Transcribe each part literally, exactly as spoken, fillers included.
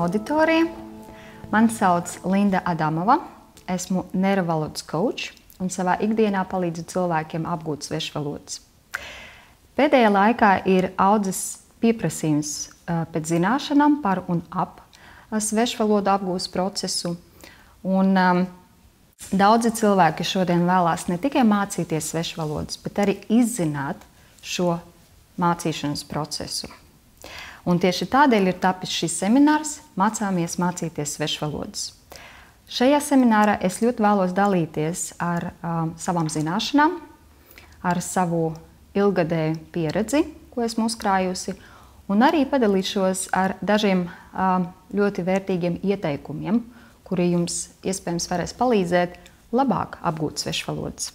auditorija! Mani sauc Linda Adamova. Esmu neirovalodas coach un savā ikdienā palīdzu cilvēkiem apgūt svešvalodas. Pēdējā laikā ir audzis pieprasījums pēc zināšanām par un ap svešvalodu apgūšanas procesu. Un, um, daudzi cilvēki šodien vēlās ne tikai mācīties svešvalodas, bet arī izzināt šo mācīšanas procesu. Un tieši tādēļ ir tapis šis seminārs Mācāmies mācīties svešvalodas. Šajā seminārā es ļoti vēlos dalīties ar um, savām zināšanām, ar savu ilgadēju pieredzi, ko esmu uzkrājusi, un arī padalīšos ar dažiem um, ļoti vērtīgiem ieteikumiem, kuri jums iespējams varēs palīdzēt labāk apgūt svešvalodas.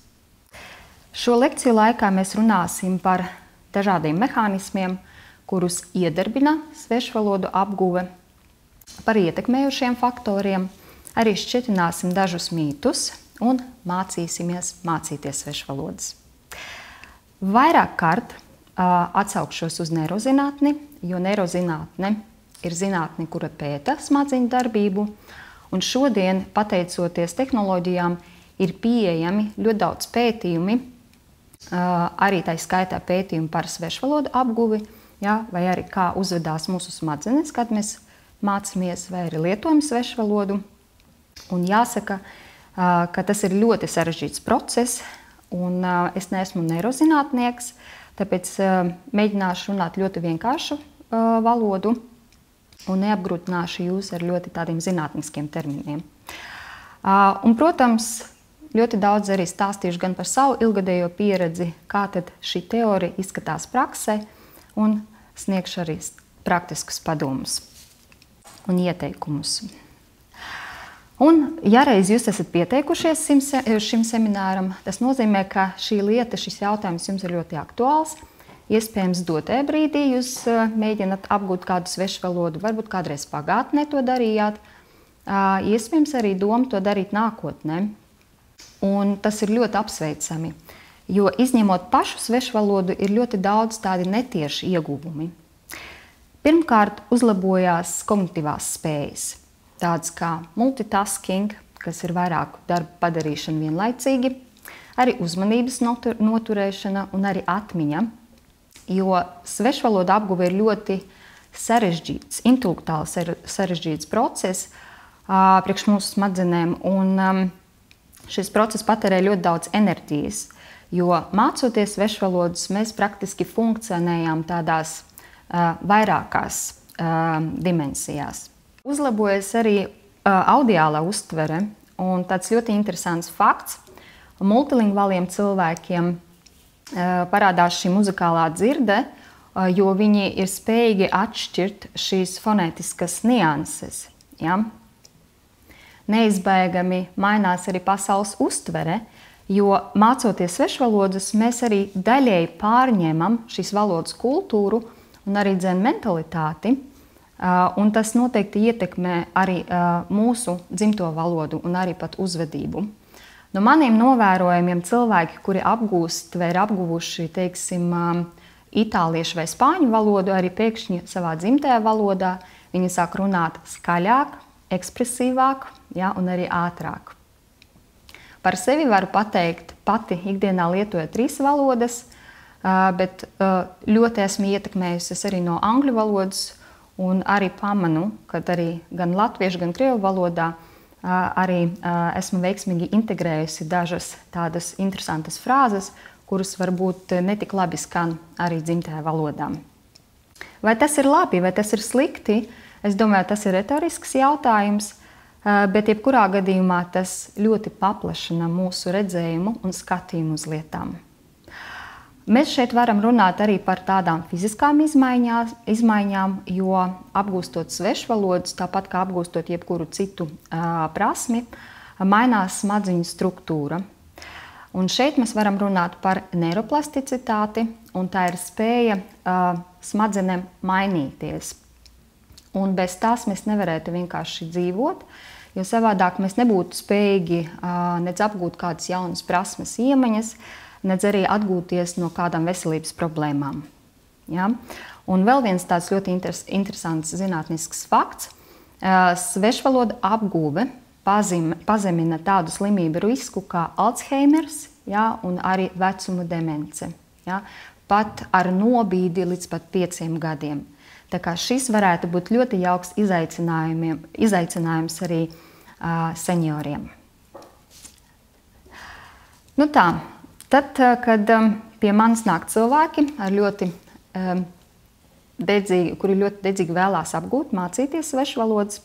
Šo lekciju laikā mēs runāsim par dažādiem mehānismiem, kurus iedarbina svešvalodu apguve, par ietekmējušiem faktoriem, arī šķietināsim dažus mītus un mācīsimies mācīties svešvalodas. Vairāk kārt uh, atsaukšos uz neirozinātni, jo neirozinātne ir zinātne, kura pēta smadzeņu darbību, un šodien, pateicoties tehnoloģijām, ir pieejami ļoti daudz pētījumi, uh, arī tā skaitā pētījumi par svešvalodu apguvi, ja, vai arī kā uzvedās mūsu smadzenes, kad mēs mācāmies vai arī lietojam svešvalodu. Un jāsaka, uh, ka tas ir ļoti sarežģīts process, un uh, es neesmu neirozinātnieks, tāpēc uh, mēģināšu runāt ļoti vienkāršu uh, valodu un neapgrūtināšu jūs ar ļoti tādiem zinātniskiem terminiem. Uh, un, protams, ļoti daudz arī stāstīšu gan par savu ilgadējo pieredzi, kā tad šī teorija izskatās praksē, un sniegšu arī praktiskus padomus un ieteikumus. Un, ja reiz jūs esat pieteikušies šim semināram, tas nozīmē, ka šī lieta, šis jautājums jums ir ļoti aktuāls. Iespējams, dotajā brīdī jūs mēģināt apgūt kādu svešvalodu, varbūt kādreiz pagātnē to darījāt. Iespējams, arī doma to darīt nākotnē. Un tas ir ļoti apsveicami, jo izņemot pašu svešvalodu ir ļoti daudz tādi netieši ieguvumi. Pirmkārt, uzlabojās kognitīvās spējas, tādas kā multitasking, kas ir vairāku darbu padarīšana vienlaicīgi, arī uzmanības noturēšana un arī atmiņa, jo svešvaloda apguve ir ļoti sarežģīts, intelektuāli sarežģīts process uh, priekš mūsu smadzenēm, un um, šis process patērē ļoti daudz enerģijas, jo mācoties svešvalodas, mēs praktiski funkcionējam tādās uh, vairākās uh, dimensijās. Uzlabojas arī uh, audiālā uztvere, un tāds ļoti interesants fakts. Multilingvāliem cilvēkiem uh, parādās šī muzikālā dzirde, uh, jo viņi ir spējīgi atšķirt šīs fonētiskas nianses. Ja? Neizbēgami mainās arī pasaules uztvere, jo mācoties svešvalodas, mēs arī daļēji pārņemam šīs valodas kultūru un arī dzen mentalitāti, uh, un tas noteikti ietekmē arī uh, mūsu dzimto valodu un arī pat uzvedību. No maniem novērojumiem cilvēki, kuri apgūst vai ir apguvuši, teiksim, um, itāliešu vai spāņu valodu, arī pēkšņi savā dzimtajā valodā, viņi sāk runāt skaļāk, ekspresīvāk, ja, un arī ātrāk. Par sevi varu pateikt, pati ikdienā lietoju trīs valodas, bet ļoti esmu ietekmējusies arī no angļu valodas, un arī pamanu, ka arī gan latviešu, gan krievu valodā arī esmu veiksmīgi integrējusi dažas tādas interesantas frāzes, kuras varbūt netik labi skan arī dzimtajā valodā. Vai tas ir labi, vai tas ir slikti? Es domāju, tas ir retorisks jautājums, bet jebkurā gadījumā tas ļoti paplašina mūsu redzējumu un skatījumu uz lietām. Mēs šeit varam runāt arī par tādām fiziskām izmaiņām, jo apgūstot svešvalodas, tāpat kā apgūstot jebkuru citu uh, prasmi, mainās smadzeņu struktūra. Un šeit mēs varam runāt par neiroplasticitāti, un tā ir spēja uh, smadzenēm mainīties. Un bez tās mēs nevarētu vienkārši dzīvot, jo savādāk mēs nebūtu spējīgi uh, nec apgūt kādas jaunas prasmes iemaņas, nec arī atgūties no kādām veselības problēmām. Ja? Un vēl viens tāds ļoti interes, interesants zinātnisks fakts, Svešvalodu apgūve pazemina tādu slimību risku kā Alzheimers, ja, un arī vecuma demence. Ja, pat ar nobīdi līdz pat pieciem gadiem. Tā kā šis varētu būt ļoti jauks izaicinājums arī uh, senioriem. Nu tā, tad, kad um, pie manis nāk cilvēki, ar ļoti, um, dedzīgi, kuri ļoti dedzīgi vēlās apgūt, mācīties svešvalodas,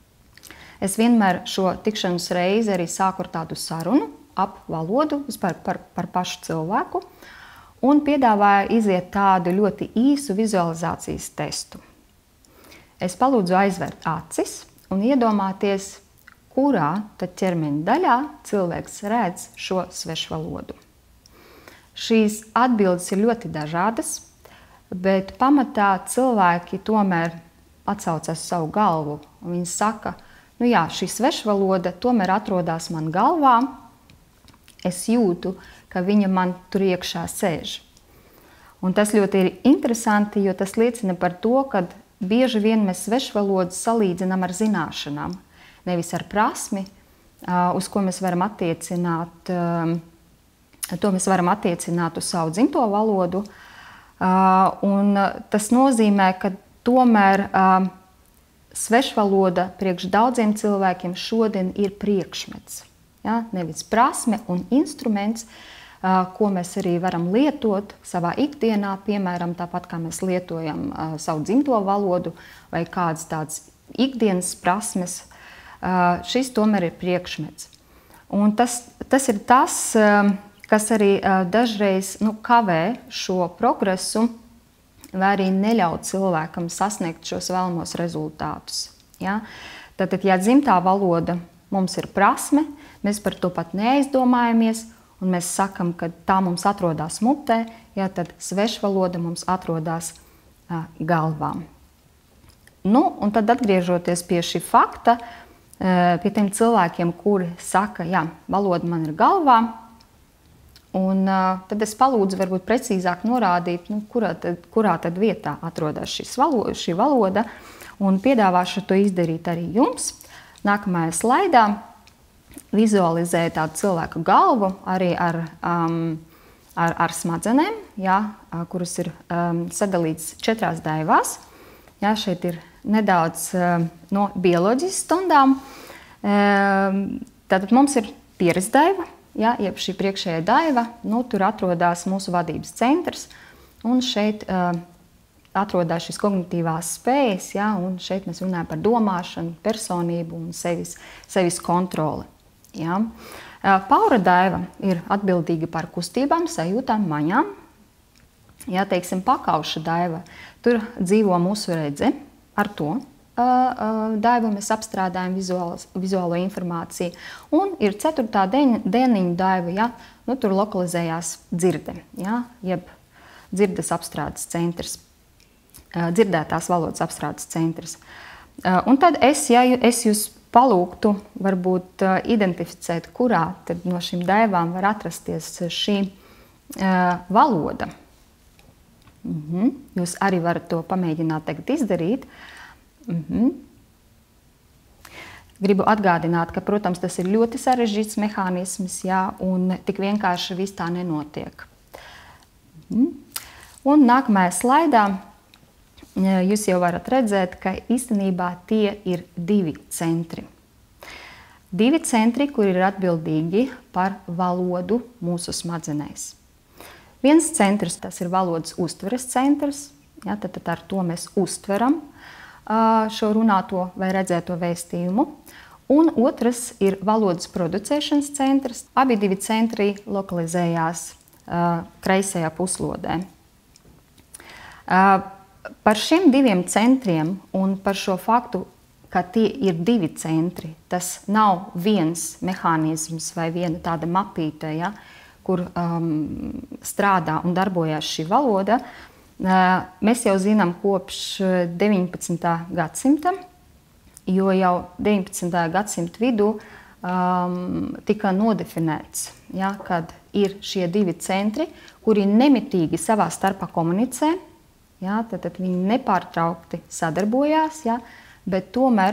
es vienmēr šo tikšanas reizi arī sāku ar tādu sarunu ap valodu, vispār par, par pašu cilvēku, un piedāvāju iziet tādu ļoti īsu vizualizācijas testu. Es palūdzu aizvērt acis un iedomāties, kurā tad ķermeņa daļā cilvēks redz šo svešvalodu. Šīs atbildes ir ļoti dažādas, bet pamatā cilvēki tomēr atsaucas savu galvu. Viņi saka, nu jā, šī svešvaloda tomēr atrodas man galvā, es jūtu, ka viņa man tur iekšā sēž. Un tas ļoti ir interesanti, jo tas liecina par to, ka bieži vien mēs svešvalodas salīdzinām ar zināšanām, nevis ar prasmi, uz ko mēs varam attiecināt, to mēs varam attiecināt uz savu dzimto valodu. Un tas nozīmē, ka tomēr svešvaloda priekš daudziem cilvēkiem šodien ir priekšmets. Ja? Nevis prasme un instruments, ko mēs arī varam lietot savā ikdienā, piemēram, tāpat kā mēs lietojam savu dzimto valodu vai kādas tādas ikdienas prasmes, šis tomēr ir priekšmets. Un tas, tas ir tas, kas arī dažreiz nu, kavē šo progresu vai arī neļauj cilvēkam sasniegt šos vēlamos rezultātus. Ja? Tātad, ja dzimtā valoda mums ir prasme, mēs par to pat neaizdomājamies, un mēs sakam, ka tā mums atrodas mutē, ja, tad svešvaloda mums atrodas uh, galvā. Nu, un tad atgriežoties pie šī fakta, uh, pie tiem cilvēkiem, kuri saka, jā, valoda man ir galvā, un uh, tad es palūdzu varbūt precīzāk norādīt, nu, kurā, tad, kurā tad vietā atrodas šis valoda, šī valoda, un piedāvāšu to izdarīt arī jums. Nākamajā slaidā vizualizēja tādu cilvēku galvu arī ar, um, ar, ar smadzenēm, jā, kuras ir um, sadalītas četrās daivās. Jā, šeit ir nedaudz um, no bioloģijas stundām. Um, tātad mums ir pieres daiva, jā, jeb šī priekšējā daiva, nu, tur atrodas mūsu vadības centrs, un šeit um, atrodas šīs kognitīvās spējas, jā, un šeit mēs runājam par domāšanu, personību un sevis, sevis kontroli. Ja. Paura daiva ir atbildīga par kustībām, sajūtām, maņām. Ja, teiksim, pakauša daiva, tur dzīvo mūsu redze, ar to daivu mēs apstrādājam vizuālo, vizuālo informāciju. Un ir ceturtā dēniņa daiva, ja, nu, tur lokalizējās dzirde, ja, jeb dzirdes apstrādes centrs, dzirdētās valodas apstrādes centrs. Un tad es, ja es jūs palūgtu varbūt identificēt, kurā tad no šīm daivām var atrasties šī uh, valoda. Mhm. Jūs arī varat to pamēģināt tagad izdarīt. Mhm. Gribu atgādināt, ka, protams, tas ir ļoti sarežģīts mehānisms, jā, un tik vienkārši viss tā nenotiek. Mhm. Un nākamajā slaidā jūs jau varat redzēt, ka īstenībā tie ir divi centri. Divi centri, kuri ir atbildīgi par valodu mūsu smadzenēs. Viens centrs, tas ir valodas uztveres centrs, ja, tad, tad ar to mēs uztveram šo runāto vai redzēto vēstījumu. Un otrs ir valodas producēšanas centrs. Abi divi centri lokalizējās uh, kreisajā puslodē. Uh, Par šiem diviem centriem un par šo faktu, ka tie ir divi centri, tas nav viens mehānisms vai viena tāda mapīte, ja, kur um, strādā un darbojas šī valoda. Uh, mēs jau zinām kopš deviņpadsmitā gadsimta, jo jau deviņpadsmitā gadsimta vidū um, tika nodefinēts, ja, kad ir šie divi centri, kuri nemitīgi savā starpā komunicē. Ja, tad, tad viņi nepārtraukti sadarbojās, ja, bet tomēr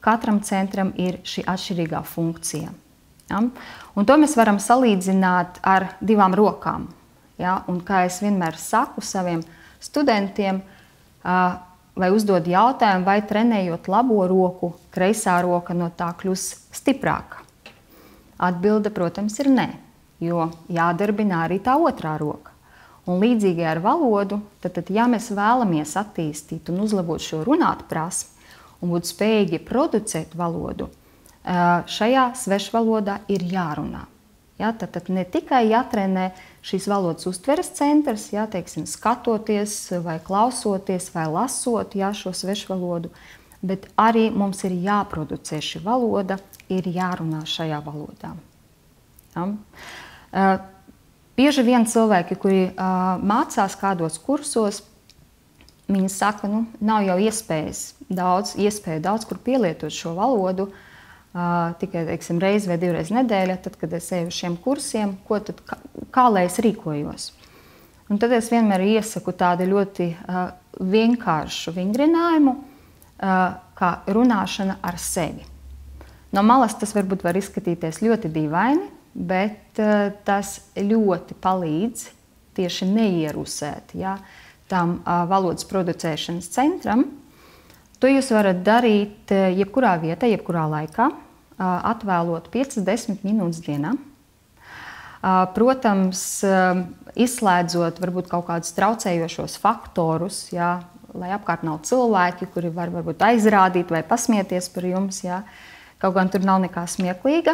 katram centram ir šī atšķirīgā funkcija. Ja? Un to mēs varam salīdzināt ar divām rokām. Ja? Un kā es vienmēr saku saviem studentiem, vai uzdod jautājumu, vai trenējot labo roku, kreisā roka no tā kļūs stiprāka. Atbilde, protams, ir nē, jo jādarbina arī tā otrā roka. Un līdzīgi ar valodu, tad, tad, ja mēs vēlamies attīstīt un uzlabot šo runāt prasmi un būt spējīgi producēt valodu, šajā svešvalodā ir jārunā. Ja, tad, tad ne tikai jātrenē šīs valodas uztveres centrs, ja, teiksim, skatoties vai klausoties vai lasot ja, šo svešvalodu, bet arī mums ir jāproducē šī valoda, ir jārunā šajā valodā. Ja. Uh, bieži vien cilvēki, kuri uh, mācās kādos kursos, viņi saka, nu, nav jau iespējas daudz, iespēju daudz kur pielietot šo valodu, Uh, tikai teiksim, reizi vai divreiz nedēļā, tad, kad es eju uz šiem kursiem, ko tad, kā, kā lai es rīkojos. Un tad es vienmēr iesaku tādu ļoti uh, vienkāršu vingrinājumu, uh, kā runāšana ar sevi. No malas tas varbūt var izskatīties ļoti dīvaini, bet uh, tas ļoti palīdz tieši neierusēt ja, tam uh, valodas producēšanas centram. To jūs varat darīt jebkurā vietā, jebkurā laikā, atvēlot piecas līdz desmit minūtes dienā. Protams, izslēdzot varbūt kaut kādus traucējošos faktorus, jā, lai apkārt nav cilvēki, kuri var varbūt aizrādīt vai pasmieties par jums, jā, kaut gan tur nav nekā smieklīga.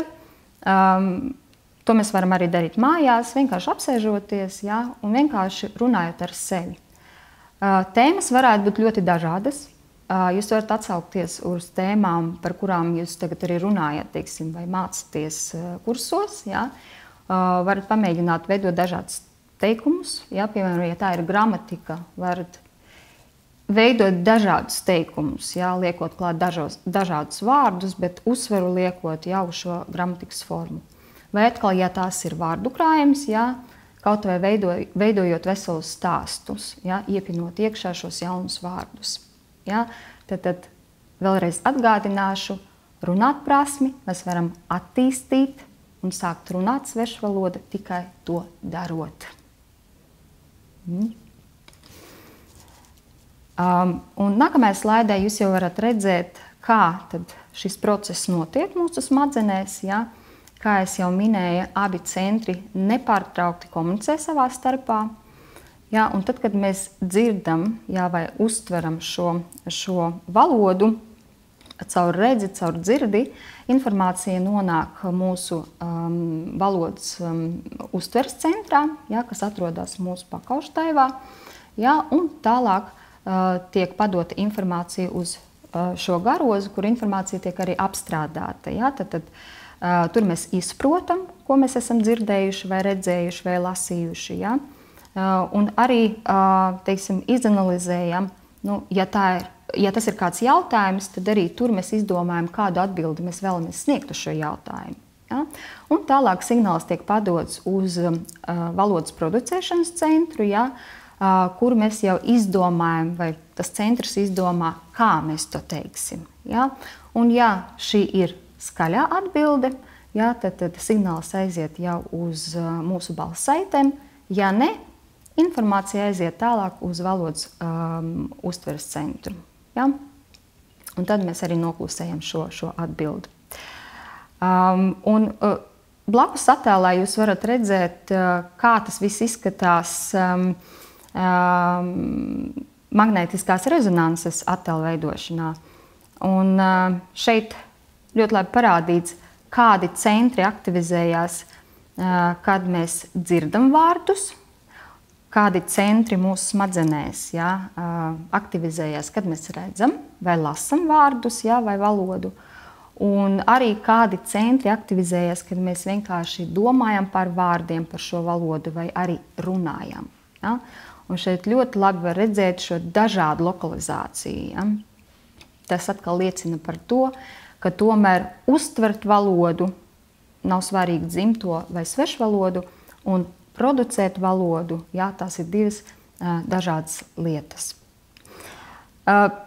To mēs varam arī darīt mājās, vienkārši apsēžoties jā, un vienkārši runājot ar sevi. Tēmas varētu būt ļoti dažādas. Jūs varat atsaukties uz tēmām, par kurām jūs tagad arī runājat, teiksim, vai mācāties kursos. Ja? Varat pamēģināt veidot dažādus teikumus. Ja? Piemēram, ja tā ir gramatika, varat veidot dažādus teikumus, ja? Liekot klāt dažos, dažādus vārdus, bet uzsveru liekot jau šo gramatikas formu. Vai atkal, ja tās ir vārdu krājums, ja? Kaut vai veidoj, veidojot veselus stāstus, ja? Iepinot iekšā šos jaunus vārdus. Ja, tad, tad vēlreiz atgādināšu, runāt prasmi mēs varam attīstīt un sākt runāt svešvalodu tikai to darot. Mm. Um, un nākamajā slaidē jūs jau varat redzēt, kā tad šis process notiek mūsu smadzenēs. Ja? Kā es jau minēju, abi centri nepārtraukti komunicē savā starpā. Jā, un tad, kad mēs dzirdam jā, vai uztveram šo, šo valodu caur redzi, caur dzirdi, informācija nonāk mūsu um, valodas um, uztveres centrā, jā, kas atrodas mūsu pakauštaivā, jā, un tālāk uh, tiek padota informācija uz uh, šo garozu, kur informācija tiek arī apstrādāta. Jā, tad, tad, uh, tur mēs izprotam, ko mēs esam dzirdējuši vai redzējuši vai lasījuši. Jā. Un arī teiksim, izanalizējam, nu, ja, tā ir, ja tas ir kāds jautājums, tad arī tur mēs izdomājam, kādu atbildi mēs vēlamies sniegt uz šo jautājumu. Ja? Un tālāk signāls tiek padots uz uh, valodas producēšanas centru, ja? uh, kur mēs jau izdomājam, vai tas centrs izdomā, kā mēs to teiksim. Ja? Un ja šī ir skaļā atbilde, ja, tad, tad signāls aiziet jau uz uh, mūsu balss saitēm, ja ne, informācija aiziet tālāk uz valodas um, uztveres centru. Ja? Un tad mēs arī noklusējam šo, šo atbildi. Um, un, uh, blakus attēlā jūs varat redzēt, uh, kā tas viss izskatās um, um, magnētiskās rezonanses attēlu veidošanā. Un, uh, šeit ļoti labi parādīts, kādi centri aktivizējās, uh, kad mēs dzirdam vārdus, kādi centri mūsu smadzenēs ja, aktivizējās, kad mēs redzam vai lasam vārdus ja, vai valodu. Un arī kādi centri aktivizējās, kad mēs vienkārši domājam par vārdiem, par šo valodu vai arī runājam. Ja. Un šeit ļoti labi var redzēt šo dažādu lokalizāciju. Ja. Tas atkal liecina par to, ka tomēr uztvert valodu nav svarīgi dzimto vai svešvalodu un producēt valodu, jā, tās ir divas uh, dažādas lietas. Uh,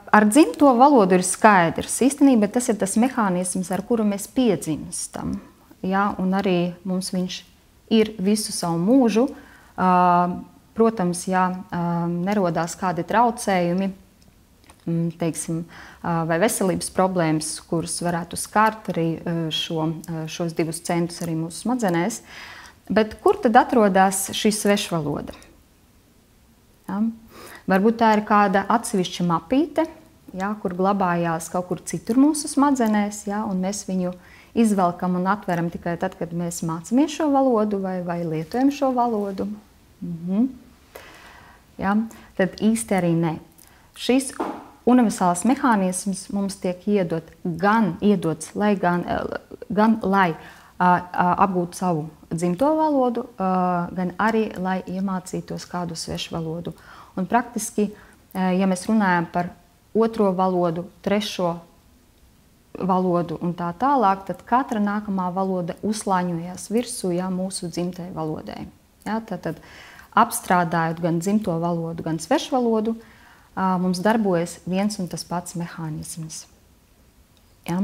ar dzimto valodu ir skaidrs. Īstenībā tas ir tas mehānisms, ar kuru mēs piedzimstam. Ja? Un arī mums viņš ir visu savu mūžu. Protams, ja nerodās kādi traucējumi, teiksim, vai veselības problēmas, kuras varētu skart arī šo, šos divus centrus arī mūsu smadzenēs. Bet kur tad atrodas šī svešvaloda? Ja? Varbūt tā ir kāda atsevišķa mapīte, ja, kur glabājās kaut kur citur mūsu smadzenēs, ja, un mēs viņu izvelkam un atveram tikai tad, kad mēs mācāmies šo valodu vai, vai lietojam šo valodu. Mhm. Ja, tad īsti arī nē. Šis universāls mehānisms mums tiek iedot gan, iedots, lai gan, gan lai apgūtu savu dzimto valodu, gan arī, lai iemācītos kādu svešu valodu. Un praktiski, ja mēs runājam par otro valodu, trešo valodu un tā tālāk, tad katra nākamā valoda uzslāņojas virsū, ja, mūsu dzimtajai valodai. Ja, tad, tad apstrādājot gan dzimto valodu, gan svešu valodu, mums darbojas viens un tas pats mehānisms. Ja.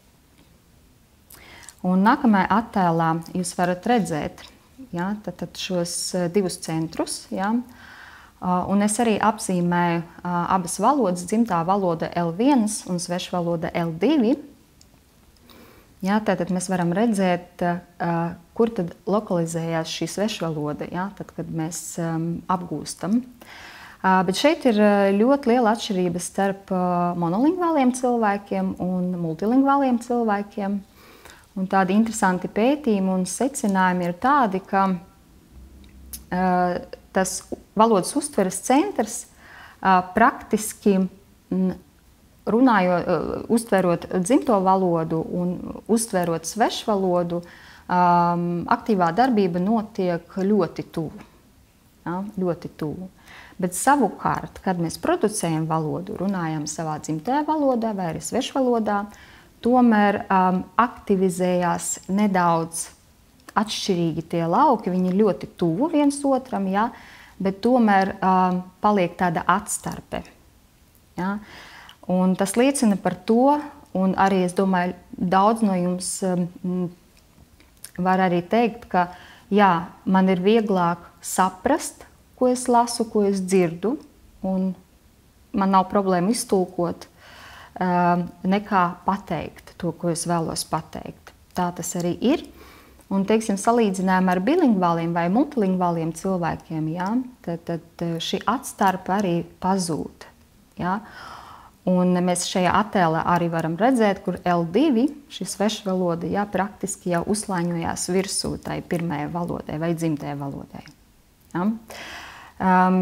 Un nākamajā attēlā jūs varat redzēt, ja, tad, tad šos divus centrus. Ja, un es arī apzīmēju abas valodas, dzimtā valoda L viens un svešu valoda L divi. Ja, tātad mēs varam redzēt, kur tad lokalizējās šī svešu valoda, ja, tad, kad mēs apgūstam. Bet šeit ir ļoti liela atšķirība starp monolingvāliem cilvēkiem un multilingvāliem cilvēkiem. Un tādi interesanti pētījumi un secinājumi ir tādi, ka uh, tas valodas uztveres centrs uh, praktiski m, runājot, uh, uztverot dzimto valodu un uztverot svešu valodu, um, aktīvā darbība notiek ļoti tuvu. Ja, ļoti tuvu. Bet savukārt, kad mēs producējam valodu, runājam savā dzimtajā valodā vai arī svešu valodā, tomēr um, aktivizējās nedaudz atšķirīgi tie lauki. Viņi ir ļoti tuvu viens otram, ja, bet tomēr um, paliek tāda atstarpe. Ja. Un tas liecina par to, un arī es domāju, daudz no jums um, var arī teikt, ka jā, man ir vieglāk saprast, ko es lasu, ko es dzirdu, un man nav problēma iztulkot, nekā pateikt to, ko es vēlos pateikt. Tā tas arī ir. Un, teiksim, salīdzinājumā ar bilingvāliem vai multilingvāliem cilvēkiem, ja, tad, tad šī atstarpe arī pazūd. Ja. Un mēs šajā attēlā arī varam redzēt, kur L divi, šī sveša valoda, ja, praktiski jau uzslāņojās virsū tai pirmajai valodai vai dzimtajai valodai. Ja. Um,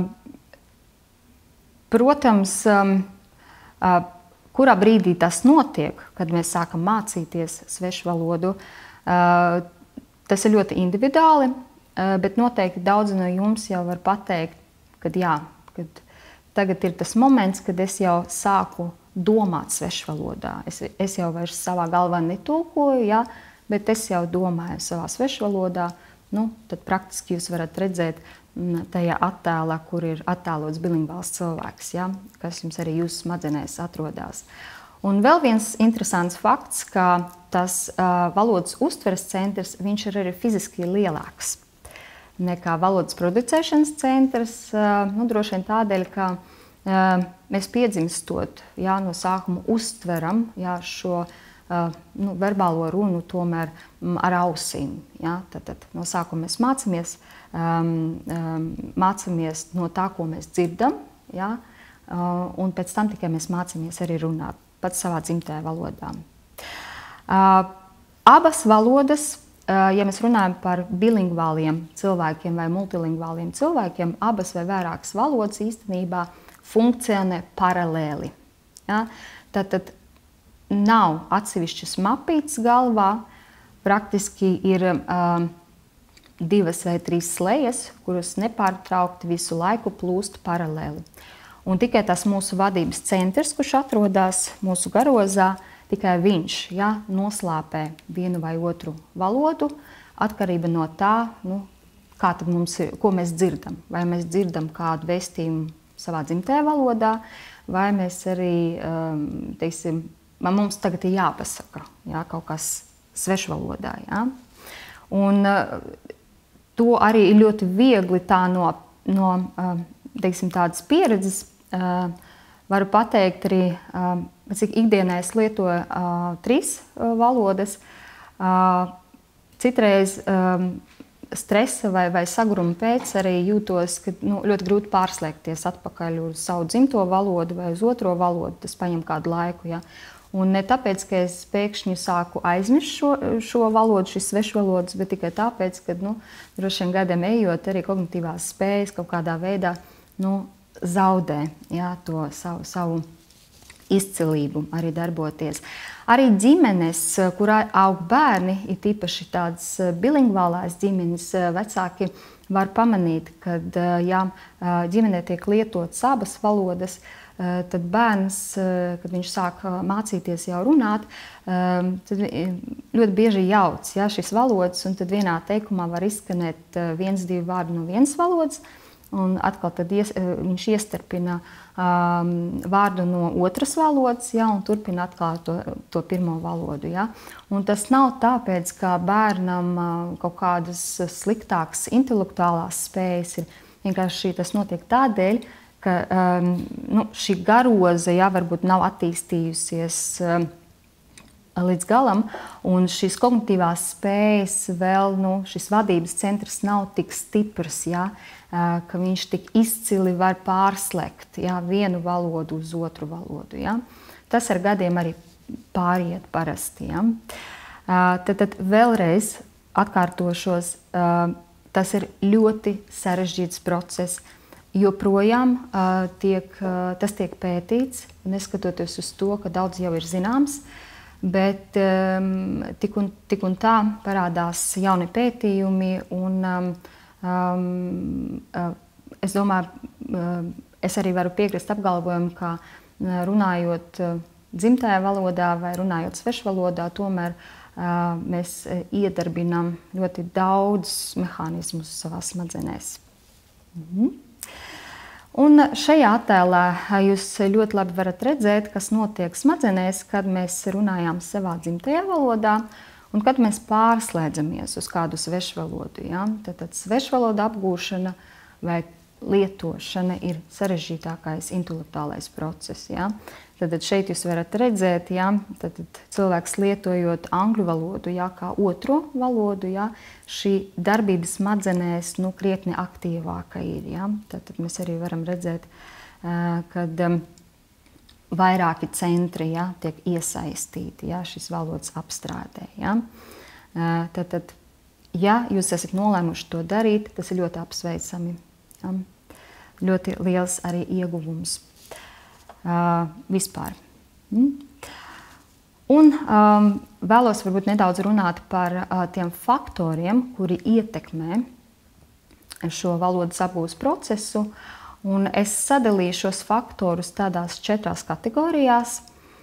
protams, um, uh, kurā brīdī tas notiek, kad mēs sākam mācīties svešu valodu, tas ir ļoti individuāli, bet noteikti daudzi no jums jau var pateikt, ka jā, kad tagad ir tas moments, kad es jau sāku domāt svešu valodā. Es, es jau vairs savā galvā netulkoju, ja, bet es jau domāju savā svešu valodā. Nu, tad praktiski jūs varat redzēt tajā attēlā, kur ir attēlots bilingvāls cilvēks, ja, kas jums arī jūsu smadzenēs atrodas. Un vēl viens interesants fakts, ka tas uh, valodas uztveres centrs, viņš ir arī fiziski lielāks nekā valodas producēšanas centrs. Uh, nu, droši vien tādēļ, ka uh, mēs piedzimstot, ja, no sākuma uztveram, ja, šo uh, nu, verbālo runu tomēr m, ar ausīm. Ja, tad, tad no sākuma mēs mācāmies Um, um, mācāmies no tā, ko mēs dzirdam, ja? uh, un pēc tam tikai mēs mācāmies arī runāt pats savā dzimtajā valodā. Uh, abas valodas, uh, ja mēs runājam par bilingvāliem cilvēkiem vai multilingvāliem cilvēkiem, abas vai vairākas valodas īstenībā funkcionē paralēli. Ja? Tad, tad nav atsevišķas mapītes galvā, praktiski ir uh, divas vai trīs slejas, kuras nepārtraukti visu laiku plūst paralēli. Un tikai tas mūsu vadības centrs, kurš atrodas mūsu garozā, tikai viņš, ja, noslāpē vienu vai otru valodu, atkarība no tā, nu, kā tad mums ir, ko mēs dzirdam. Vai mēs dzirdam kādu vēstījumu savā dzimtajā valodā, vai mēs arī, teiksim, mums tagad ir jāpasaka, jā, kaut kas svešvalodā. Jā. Un to arī ir ļoti viegli tā no, no teiksim, tādas pieredzes varu pateikt arī, cik ikdienā es lietoju trīs valodas. Citreiz stresa vai, vai saguruma pēc arī jūtos, ka nu, ļoti grūti pārslēgties atpakaļ uz savu dzimto valodu vai uz otro valodu. Tas paņem kādu laiku. Ja? Un ne tāpēc, ka es pēkšņi sāku aizmirst šo, šo valodu, šis svešvalodas, bet tikai tāpēc, ka nu, droši vien gadiem ejot, arī kognitīvās spējas kaut kādā veidā nu, zaudē ja, to savu, savu izcilību arī darboties. Arī ģimenes, kurā aug bērni, ir tīpaši tādas bilingvālās ģimenes, vecāki var pamanīt, kad ja ģimenē tiek lietotas abas valodas, tad bērns, kad viņš sāk mācīties jau runāt, tad ļoti bieži jauc ja, šīs valodas, un tad vienā teikumā var izskanēt viens, divi vārdi no vienas valodas, un atkal tad ies, viņš iestarpina um, vārdu no otras valodas, ja, un turpina atkal to, to pirmo valodu. Ja. Un tas nav tāpēc, ka bērnam uh, kaut kādas sliktākas intelektuālās spējas ir. Vienkārši tas notiek tādēļ, ka um, nu, šī garoze ja, varbūt nav attīstījusies um, līdz galam, un šīs kognitīvās spējas vēl, nu, šis vadības centrs nav tik stiprs, ja, ka viņš tik izcili var pārslēgt ja, vienu valodu uz otru valodu. Ja. Tas ar gadiem arī pāriet parasti. Ja. Tad, tad vēlreiz atkārtošos, tas ir ļoti sarežģīts process. Joprojām tiek, tas tiek pētīts, neskatoties uz to, ka daudz jau ir zināms, bet um, tik, un, tik un tā parādās jauni pētījumi, un um, um, uh, es domāju, uh, es arī varu piekrist apgalvojumu, ka uh, runājot uh, dzimtajā valodā vai runājot svešvalodā, tomēr uh, mēs uh, iedarbinām ļoti daudz mehānismus savā smadzenēs. Mhm. Un šajā attēlā jūs ļoti labi varat redzēt, kas notiek smadzenēs, kad mēs runājam savā dzimtajā valodā un kad mēs pārslēdzamies uz kādu svešvalodu. Ja? Tad, tad svešvaloda apgūšana vai lietošana ir sarežģītākais intelektuālais process. Ja? Tad šeit jūs varat redzēt, ja? tad, tad cilvēks lietojot angļu valodu ja? kā otro valodu, ja? šī darbība smadzenēs nu, krietni aktīvāka ir. Ja? Tad, tad mēs arī varam redzēt, kad vairāki centri ja? tiek iesaistīti ja? šīs valodas apstrādē. Ja? Tad, tad, ja jūs esat nolēmuši to darīt, tas ir ļoti apsveicami. Ja? Ļoti liels arī ieguvums uh, vispār. Mm. Un um, vēlos varbūt nedaudz runāt par uh, tiem faktoriem, kuri ietekmē šo valodas apgūves procesu. Un es sadalīju šos faktorus tādās četrās kategorijās,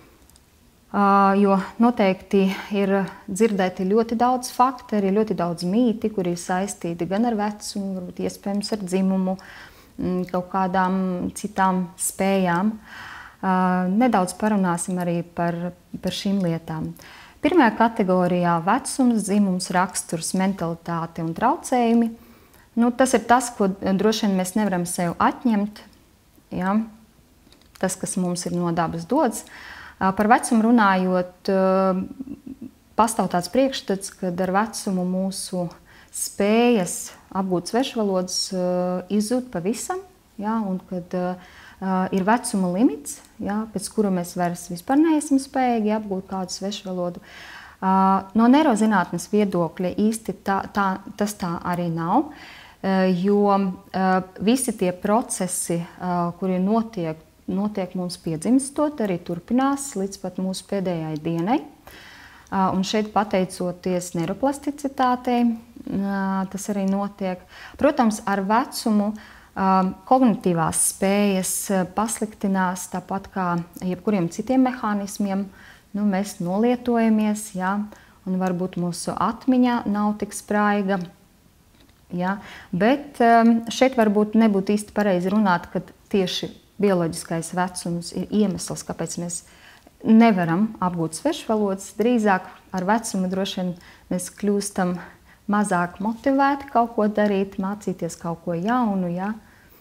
uh, jo noteikti ir dzirdēti ļoti daudz faktori, ļoti daudz mīti, kuri ir saistīti gan ar vecumu, varbūt iespējams ar dzimumu, kaut kādām citām spējām. Uh, nedaudz parunāsim arī par, par šīm lietām. Pirmajā kategorijā vecums, dzimums, raksturs, mentalitāte un traucējumi. Nu, tas ir tas, ko droši vien mēs nevaram sev atņemt. Ja? Tas, kas mums ir no dabas dots. Uh, par vecumu runājot, uh, pastāv tāds priekšstats, ka ar vecumu mūsu spējas apgūt svešvalodas uh, izzūd pavisam, ja, un kad uh, ir vecuma limits, ja, pēc kura mēs vairs vispār neesam spējīgi apgūt kādu svešvalodu. Uh, no neirozinātnes viedokļa īsti tā, tā, tas tā arī nav, uh, jo uh, visi tie procesi, uh, kuri notiek, notiek mums piedzimstot, arī turpinās līdz pat mūsu pēdējai dienai. Uh, un šeit pateicoties neiroplasticitātei, tas arī notiek. Protams, ar vecumu kognitīvās spējas pasliktinās, tāpat kā jebkuriem citiem mehānismiem. Nu, mēs nolietojamies, ja, un varbūt mūsu atmiņa nav tik spraiga. Ja, bet šeit varbūt nebūtu īsti pareizi runāt, ka tieši bioloģiskais vecums ir iemesls, kāpēc mēs nevaram apgūt svešvalodas. Drīzāk ar vecumu droši vien mēs kļūstam mazāk motivēti kaut ko darīt, mācīties kaut ko jaunu, ja?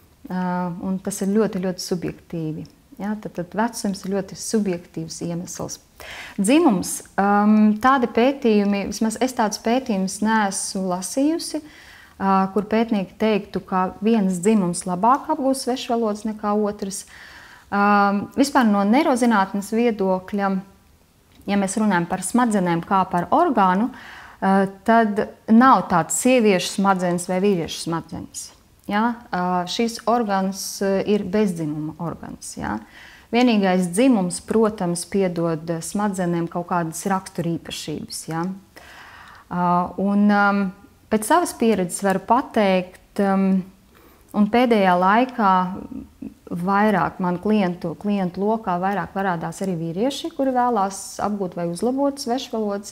Un tas ir ļoti, ļoti subjektīvi. Ja? Tad, tad vecums ir ļoti subjektīvs iemesls. Dzimums. Tādi pētījumi, vismaz es tādus pētījumus neesmu lasījusi, kur pētnieki teiktu, ka viens dzimums labāk apgūst svešvalodas nekā otrs. Vispār no neirozinātnes viedokļa, ja mēs runājam par smadzenēm kā par orgānu, tad nav tāds sieviešu smadzenes vai vīriešu smadzenes. Ja? Šis organs ir bezdzimuma organs. Ja? Vienīgais dzimums, protams, piedod smadzenēm kaut kādas raksturīpašības. Ja? Un pēc savas pieredzes varu pateikt, un pēdējā laikā vairāk manu klientu, klientu lokā vairāk parādās arī vīrieši, kuri vēlās apgūt vai uzlabot svešvalodas.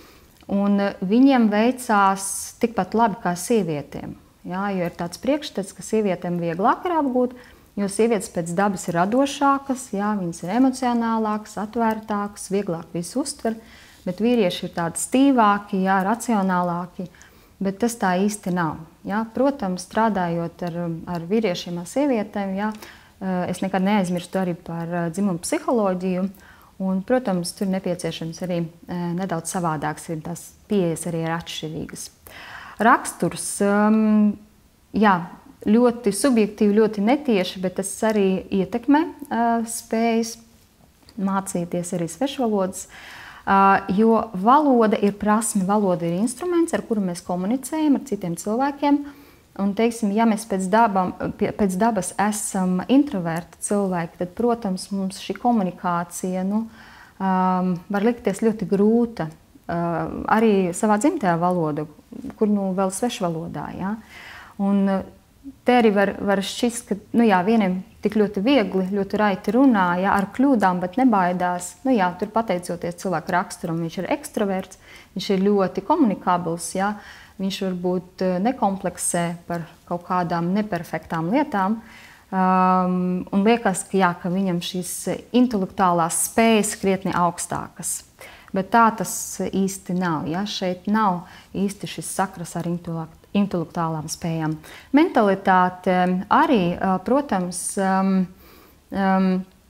Un viņiem veicās tikpat labi kā sievietēm. Jā, jo ir tāds priekšstats, ka sievietēm vieglāk ir apgūt, jo sievietes pēc dabas ir radošākas, jā, viņas ir emocionālākas, atvērtākas, vieglāk visu uztver, bet vīrieši ir tādi stīvāki, jā, racionālāki, bet tas tā īsti nav. Jā. Protams, strādājot ar, ar vīriešiem, ar sievietēm, jā, es nekad neaizmirstu arī par dzimumu psiholoģiju, un, protams, tur nepieciešams arī nedaudz savādāks, ir tās pieejas arī ir atšķirīgas. Raksturs, um, jā, ļoti subjektīvi, ļoti netieši, bet tas arī ietekmē uh, spējas mācīties arī svešvalodas, uh, jo valoda ir prasme, valoda ir instruments, ar kuru mēs komunicējam ar citiem cilvēkiem. Un, teiksim, ja mēs pēc, dabam, pēc dabas esam introverti cilvēki, tad, protams, mums šī komunikācija nu, um, var likties ļoti grūta. Uh, arī savā dzimtajā valodā, kur nu vēl svešvalodā. Ja? Un te arī var, var šķist, ka nu jā, vieniem tik ļoti viegli, ļoti raiti runā, ja, ar kļūdām, bet nebaidās. Nu jā, tur pateicoties cilvēku raksturam, viņš ir ekstraverts, viņš ir ļoti komunikabls, ja? Viņš varbūt nekompleksē par kaut kādām neperfektām lietām. Um, un liekas, ka, jā, ka viņam šīs intelektuālās spējas krietni augstākas. Bet tā tas īsti nav. Ja? Šeit nav īsti šis sakras ar intelektuālām spējām. Mentalitāte arī, protams, um, um,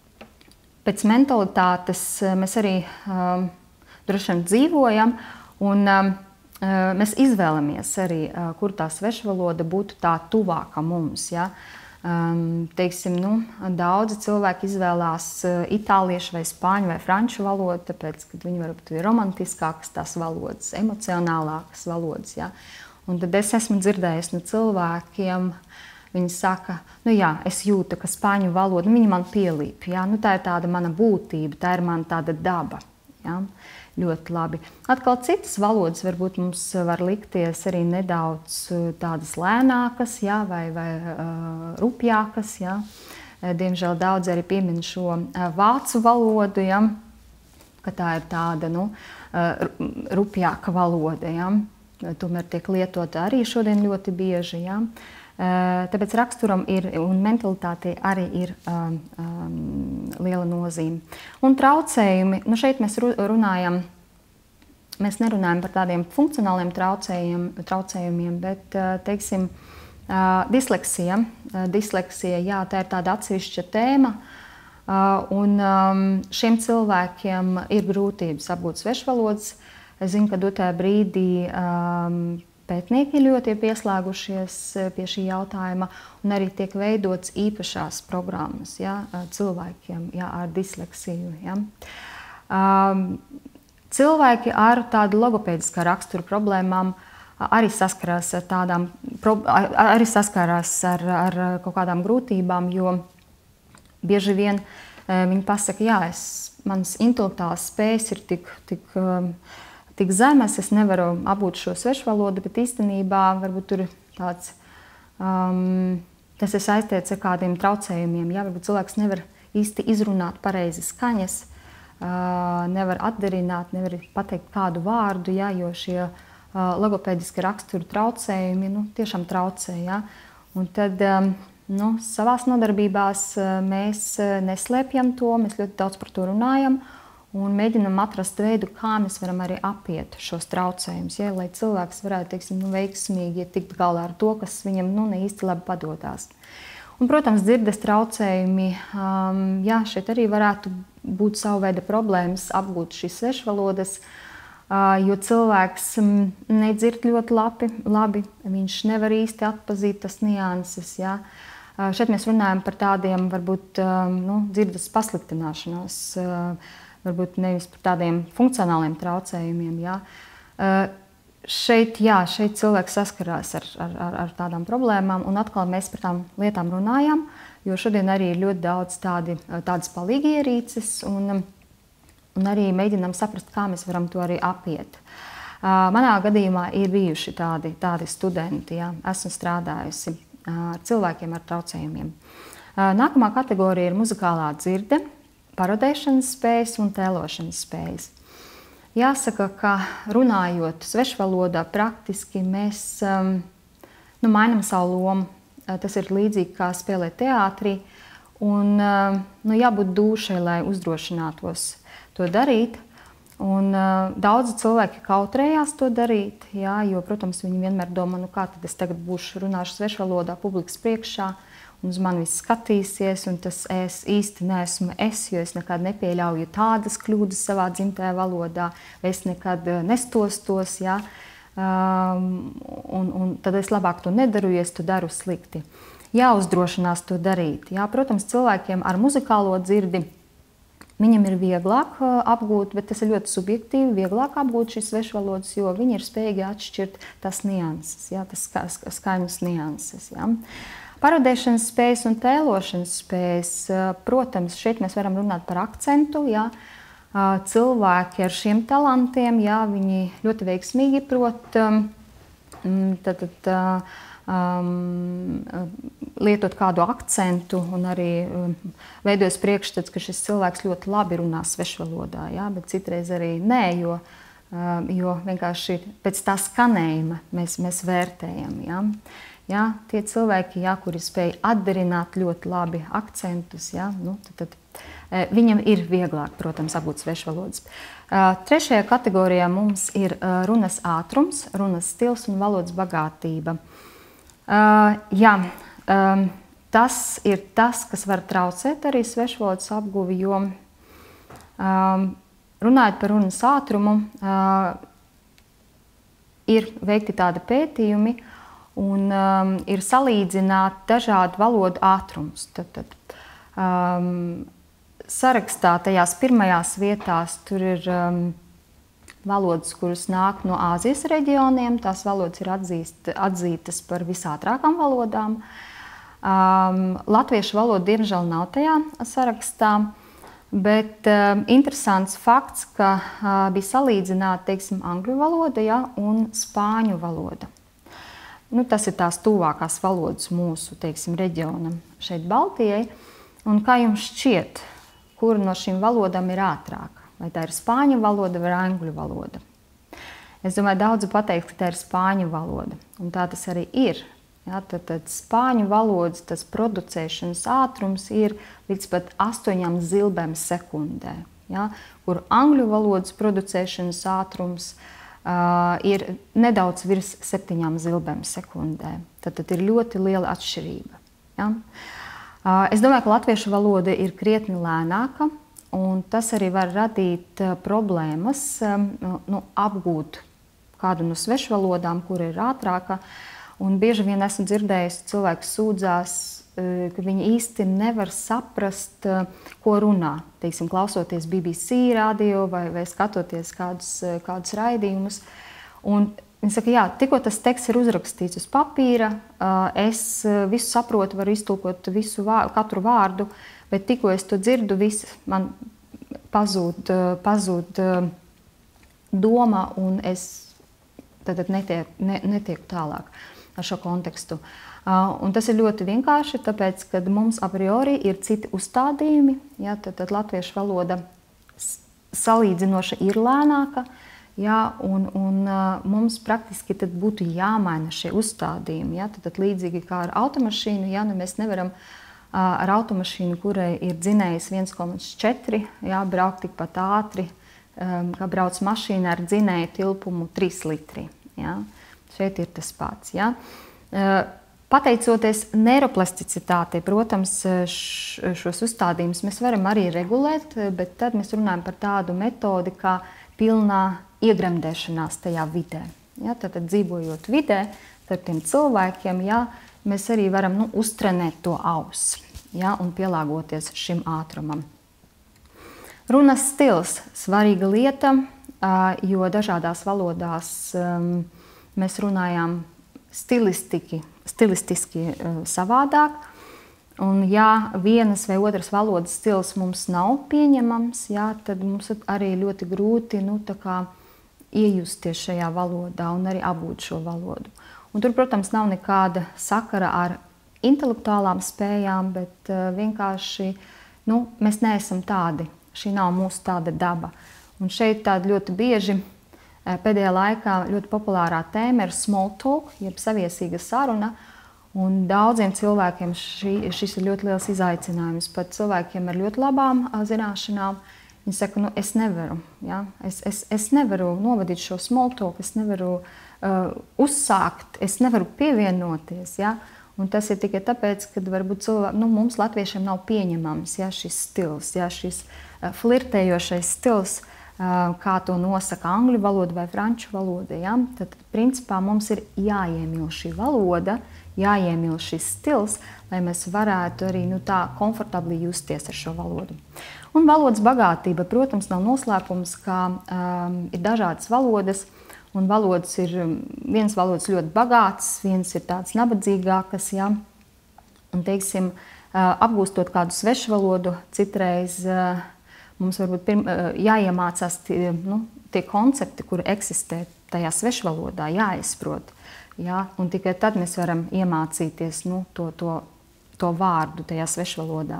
pēc mentalitātes mēs arī um, droši vien dzīvojam, un um, mēs izvēlamies arī, kur tā svešvaloda būtu tā tuvāka mums. Ja? Um, teiksim, nu, daudzi cilvēki izvēlās itāliešu vai spāņu vai franču valodu, tāpēc, ka viņi varbūt ir romantiskākas tās valodas, emocionālākas valodas. Ja? Un tad es esmu dzirdējusi no cilvēkiem, viņi saka, nu jā, es jūtu, ka spāņu valoda, viņi man pielīp, ja? Nu, tā ir tāda mana būtība, tā ir mana tāda daba. Ja? Ļoti labi. Atkal citas valodas varbūt mums var likties arī nedaudz tādas lēnākas, ja, vai, vai uh, rupjākas. Ja. Diemžēl daudz arī piemin šo uh, vācu valodu, ja, ka tā ir tāda nu, uh, rupjāka valoda. Ja. Tomēr tiek lietota arī šodien ļoti bieži. Ja. Uh, tāpēc raksturam ir, un mentalitātei arī ir um, um, liela nozīme. Un traucējumi, nu šeit mēs runājam, mēs nerunājam par tādiem funkcionāliem traucējumiem, traucējumiem bet, teiksim, uh, disleksija. Uh, disleksija, jā, tā ir tāda atsevišķa tēma, uh, un um, šiem cilvēkiem ir grūtības apgūt svešvalodas. Es zinu, ka dotajā brīdī um, pētnieki ļoti ir pieslēgušies pie šī jautājuma, un arī tiek veidots īpašās programmas, ja, cilvēkiem, ja, ar disleksiju. Ja. Um, cilvēki ar tādu logopēdiskā rakstura problēmām arī saskarās ar tādām, arī saskarās ar, ar kaut kādām grūtībām, jo bieži vien viņi pasaka, jā, es, manas intelektuālās spējas ir tik, tik tik zemes, es nevaru apgūt šo svešvalodu, bet īstenībā varbūt tur tāds, um, tas ir saistīts ar kādiem traucējumiem. Ja? Varbūt cilvēks nevar īsti izrunāt pareizi skaņas, uh, nevar atdarināt, nevar pateikt kādu vārdu, ja? Jo šie uh, logopēdiski raksturu traucējumi nu, tiešām traucē. Ja? Un tad um, nu, savās nodarbībās mēs neslēpjam to, mēs ļoti daudz par to runājam un mēģinam atrast veidu, kā mēs varam arī apiet šos traucējumus, ja, lai cilvēks varētu, teiksim, nu, veiksmīgi ja tikt galā ar to, kas viņam nu, ne īsti labi padodās. Un, protams, dzirdes traucējumi, um, jā, šeit arī varētu būt savu veidu problēmas apgūt šīs svešvalodas, uh, jo cilvēks um, nedzird ļoti labi, labi, viņš nevar īsti atpazīt tas nianses, jā. Uh, šeit mēs runājam par tādiem, varbūt, um, nu, dzirdes pasliktināšanos, uh, varbūt nevis par tādiem funkcionāliem traucējumiem. Jā. Uh, šeit, jā, šeit cilvēks saskarās ar, ar, ar tādām problēmām, un atkal mēs par tām lietām runājam, jo šodien arī ir ļoti daudz tādi, tādas palīgierīces, un, un arī mēģinām saprast, kā mēs varam to arī apiet. Uh, manā gadījumā ir bijuši tādi, tādi studenti, jā. Esmu strādājusi uh, ar cilvēkiem ar traucējumiem. Uh, nākamā kategorija ir muzikālā dzirde, parodēšanas spējas un tēlošanas spējas. Jāsaka, ka runājot svešvalodā, praktiski mēs um, nu, mainām savu lomu. Tas ir līdzīgi kā spēlēt teātrī. Un, um, nu, jābūt dūšai, lai uzdrošinātos to darīt. Un, uh, daudzi cilvēki kautrējās to darīt, jā, jo, protams, viņi vienmēr domā, nu, kā tad es tagad būšu runāšu svešvalodā publikas priekšā. Un uz mani viss skatīsies, un tas es īsti neesmu es, jo es nekad nepieļauju tādas kļūdas savā dzimtajā valodā, es nekad nestostos, ja? um, un, un tad es labāk to nedaru, ja es to daru slikti. Jāuzdrošinās to darīt. Jā? Protams, cilvēkiem ar muzikālo dzirdi viņam ir vieglāk apgūt, bet tas ir ļoti subjektīvi, vieglāk apgūt šīs svešvalodas, jo viņi ir spējīgi atšķirt tas nianses, ja? Tas skaņas nianses. Ja? Parodēšanas spējas un tēlošanas spējas, protams, šeit mēs varam runāt par akcentu. Jā. Cilvēki ar šiem talantiem, jā, viņi ļoti veiksmīgi prot um, tad, tad, um, lietot kādu akcentu un arī um, veidojas priekšstats, ka šis cilvēks ļoti labi runā svešvalodā, jā, bet citreiz arī nē, jo, um, jo vienkārši pēc tā skanējuma mēs, mēs vērtējam. Jā. Jā, tie cilvēki, jā, kuri spēj atdarināt ļoti labi akcentus, jā, nu, tad, tad, e, viņam ir vieglāk, protams, apgūt svešvalodas. E, trešajā kategorijā mums ir e, runas ātrums, runas stils un valodas bagātība. E, jā, e, tas ir tas, kas var traucēt arī svešvalodas apguvi, jo e, runājot par runas ātrumu, e, ir veikti tādi pētījumi, un um, ir salīdzināt dažādu valodu ātrums. Tad, tad, um, sarakstā tajās pirmajās vietās tur ir um, valodas, kuras nāk no Āzijas reģioniem. Tās valodas ir atzīst, atzītas par visātrākām valodām. Um, latviešu valoda, diemžēl, nav tajā sarakstā, bet um, interesants fakts, ka uh, bija salīdzināta, teiksim, angļu valoda, ja, un spāņu valoda. Nu, tas ir tās tuvākās valodas mūsu, teiksim, reģionam šeit Baltijai. Un kā jums šķiet, kura no šīm valodām ir ātrāka? Vai tā ir spāņu valoda vai angļu valoda? Es domāju, daudzi pateiks, ka tā ir spāņu valoda. Un tā tas arī ir. Ja, tad, tad spāņu valodas tas producēšanas ātrums ir līdz pat astoņām zilbēm sekundē. Ja, kur angļu valodas producēšanas ātrums Uh, ir nedaudz virs septiņām zilbēm sekundē. Tad, tad ir ļoti liela atšķirība. Ja? Uh, es domāju, ka latviešu valoda ir krietni lēnāka, un tas arī var radīt uh, problēmas um, nu, apgūt kādu no svešvalodām, kura ir ātrāka. Un bieži vien esmu dzirdējusi, cilvēki sūdzās, uh, ka viņi īsti nevar saprast, uh, ko runā. Teiksim, klausoties B B C radio vai, vai skatoties kādus, kādus raidījumus. Un viņi saka, jā, tikko tas teksts ir uzrakstīts uz papīra, es visu saprotu, varu iztulkot visu vārdu, katru vārdu, bet tikko es to dzirdu, viss man pazūd, pazūd doma, un es tad netiek, ne, netieku tālāk ar šo kontekstu. Uh, un tas ir ļoti vienkārši, tāpēc, ka mums a priori ir citi uzstādījumi. Ja, tad, tad latviešu valoda salīdzinoši ir lēnāka, jā, un, un mums praktiski tad būtu jāmaina šie uzstādījumi. Jā, tad, tad līdzīgi kā ar automašīnu, jā, nu mēs nevaram ar automašīnu, kurai ir dzinējs viens komats četri, jā, braukt tikpat ātri, kā brauc mašīna ar dzinēju tilpumu trīs litri. Jā. Šeit ir tas pats. Jā. Pateicoties neiroplasticitātei, protams, š, šos uzstādījumus mēs varam arī regulēt, bet tad mēs runājam par tādu metodi, kā pilnā iegremdēšanās tajā vidē. Ja, tad, tad dzīvojot vidē, starp tiem cilvēkiem, ja, mēs arī varam nu, uztrenēt to ausi, ja, un pielāgoties šim ātrumam. Runas stils – svarīga lieta, jo dažādās valodās mēs runājam stilistiski, stilistiski savādāk. Un, ja vienas vai otras valodas stils mums nav pieņemams, jā, tad mums arī ļoti grūti nu, tā kā, iejusties šajā valodā un arī apgūt šo valodu. Un tur, protams, nav nekāda sakara ar intelektuālām spējām, bet uh, vienkārši nu, mēs neesam tādi. Šī nav mūsu tāda daba. Un šeit tāda ļoti bieži uh, pēdējā laikā ļoti populārā tēma ir small talk, jeb saviesīga saruna. Un daudziem cilvēkiem šī, šis ir ļoti liels izaicinājums. Pat cilvēkiem ar ļoti labām zināšanām, viņi saka, nu, es nevaru, ja? es, es, es nevaru novadīt šo small talk, es nevaru uh, uzsākt, es nevaru pievienoties. Ja? Un tas ir tikai tāpēc, ka varbūt cilvēki, nu, mums latviešiem nav pieņemams ja, šis stils, ja, šis uh, flirtējošais stils, uh, kā to nosaka angļu valoda vai franču valoda. Ja? Tad, principā, mums ir jāiemīl šī valoda, jāiemīl šis stils, lai mēs varētu arī nu, tā komfortabli justies ar šo valodu. Un valodas bagātība, protams, nav noslēpums, ka um, ir dažādas valodas, un valodas ir, viens valodas ļoti bagāts, viens ir tāds nabadzīgākas, ja? Un, teiksim, uh, apgūstot kādu svešu valodu, citreiz uh, mums varbūt pirm, uh, jāiemācās tie, nu, tie koncepti, kuri eksistē tajā svešvalodā, jāizprot. Ja, un tikai tad mēs varam iemācīties nu, to, to, to vārdu tajā svešvalodā.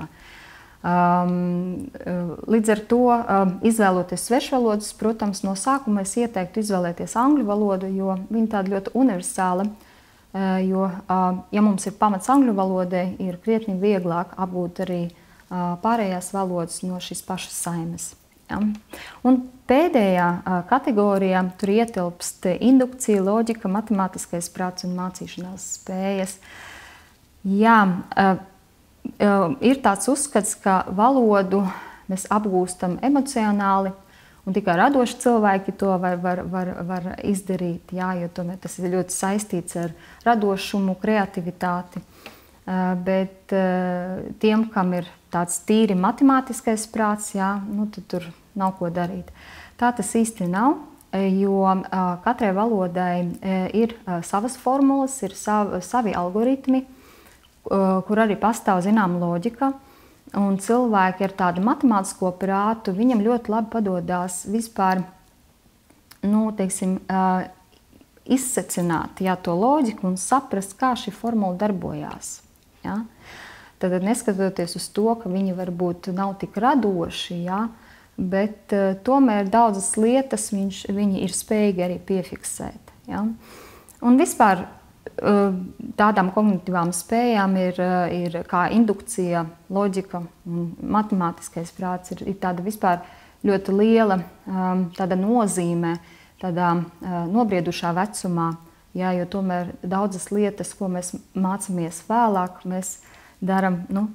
Um, līdz ar to, um, izvēloties svešvalodas, protams, no sākuma es ieteiktu izvēlēties angļu valodu, jo viņa tāda ļoti universāla. Uh, jo, uh, ja mums ir pamats angļu valodai, ir krietni vieglāk apgūt arī uh, pārējās valodas no šīs pašas saimes. Ja. Un pēdējā uh, kategorijā tur ietilpst indukcija, loģika, matemātiskais prāts un mācīšanās spējas. Jā, uh, uh, ir tāds uzskats, ka valodu mēs apgūstam emocionāli, un tikai radoši cilvēki to var, var, var, var izdarīt, jā, jo tomēr tas ir ļoti saistīts ar radošumu, kreativitāti. Uh, bet uh, tiem, kam ir tāds tīri matemātiskais prāts, jā, nu, tad tur nav ko darīt. Tā tas īsti nav, jo uh, katrai valodai uh, ir uh, savas formulas, ir sav, savi algoritmi, uh, kur arī pastāv zinām loģika. Un cilvēki ar tādu matemātisko prātu, viņam ļoti labi padodās vispār, nu, teiksim, uh, izsecināt jā, to loģiku un saprast, kā šī formula darbojās. Ja? Tad, neskatoties uz to, ka viņi varbūt nav tik radoši, ja? Bet uh, tomēr daudzas lietas viņš, viņi ir spējīgi arī piefiksēt. Ja? Un vispār uh, tādām kognitīvām spējām ir, uh, ir kā indukcija, loģika un matemātiskais prāts ir, ir tāda vispār ļoti liela um, tāda nozīme tādā uh, nobriedušā vecumā. Jā, jo tomēr daudzas lietas, ko mēs mācāmies vēlāk, mēs darām nu,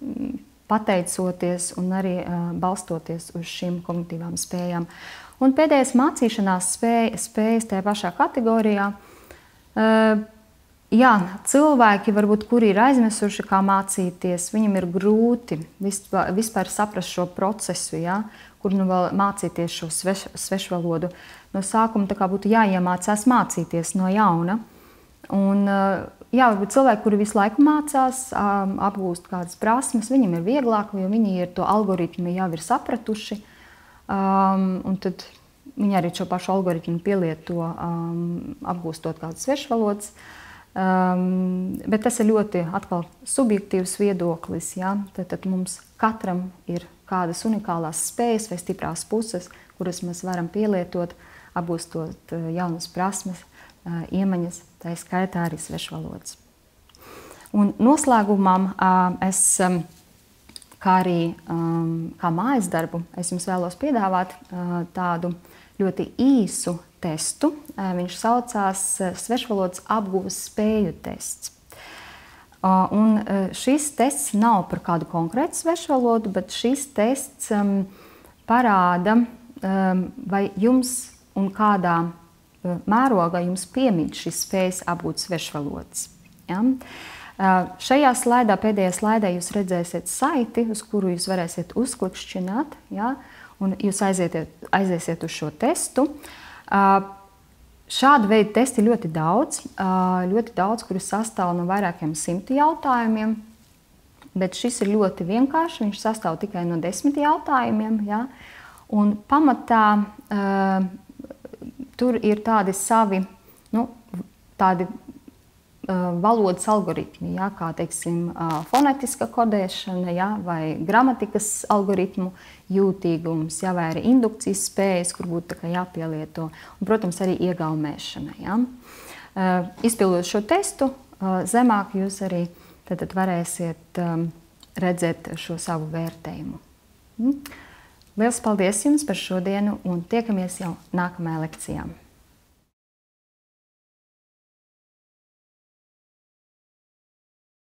pateicoties un arī uh, balstoties uz šīm kognitīvām spējām. Un pēdējais mācīšanās spēja, spējas tajā pašā kategorijā. Uh, jā, cilvēki, varbūt, kuri ir aizmirsuši, kā mācīties, viņam ir grūti vispār, vispār saprast šo procesu, jā, kur nu vēl mācīties šo sveš, svešvalodu. No sākuma tā kā būtu jāiemācās mācīties no jauna. Un, jā, varbūt cilvēki, kuri visu laiku mācās, apgūst kādas prasmes, viņiem ir vieglāk, jo viņi ir to algoritmu jau ir sapratuši. Um, un tad viņi arī šo pašu algoritmu pielieto, um, apgūstot kādas svešvalodas. Um, bet tas ir ļoti atkal subjektīvs viedoklis. Ja? Tad, tad mums katram ir kādas unikālās spējas vai stiprās puses, kuras mēs varam pielietot apgūstot jaunas prasmes, iemaņas, tā skaitā arī svešvalodas. Un noslēgumam es, kā arī kā mājas darbu, es jums vēlos piedāvāt tādu ļoti īsu testu. Viņš saucās svešvalodas apguves spēju tests. Un šis tests nav par kādu konkrētu svešvalodu, bet šis tests um, parāda, um, vai jums un kādā uh, mērogā jums piemīt šis spējas apgūt svešvalodas. Ja? Uh, šajā slaidā, pēdējā slaidē, jūs redzēsiet saiti, uz kuru jūs varēsiet uzklikšķināt, ja? Un jūs aizietiet, aiziesiet uz šo testu. Uh, Šādu veidu testi ir ļoti daudz, ļoti daudz, kuri sastāv no vairākiem simtu jautājumiem, bet šis ir ļoti vienkāršs, viņš sastāv tikai no desmit jautājumiem, ja? Un pamatā uh, tur ir tādi savi, nu, tādi uh, valodas algoritmi, ja? Kā, teiksim, uh, fonetiska kodēšana, ja? Vai gramatikas algoritmu jūtīgums, ja, vai arī indukcijas spējas, kur būtu tā kā jāpielieto, un, protams, arī iegaumēšana. Ja. Uh, izpildot šo testu, uh, zemāk jūs arī tad, tad varēsiet um, redzēt šo savu vērtējumu. Mm. Liels paldies jums par šodienu un tiekamies jau nākamajā lekcijā.